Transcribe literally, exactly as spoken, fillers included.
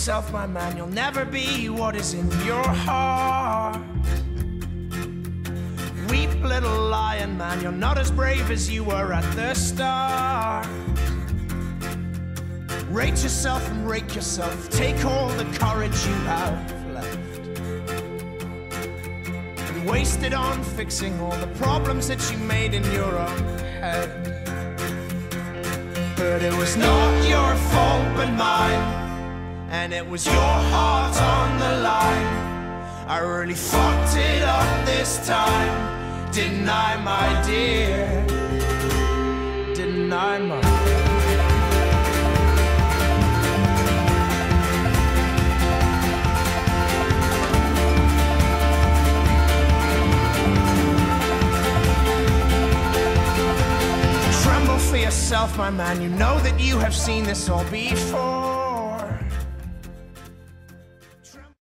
yourself, my man, you'll never be what is in your heart. Weep, little lion man, you're not as brave as you were at the start. Rate yourself and rake yourself, take all the courage you have left and waste it on fixing all the problems that you made in your own head. But it was not your fault but mine, and it was your heart on the line. I really fucked it up this time, didn't I, my dear? Didn't I, my dear? For yourself, my man, you know that you have seen this all before.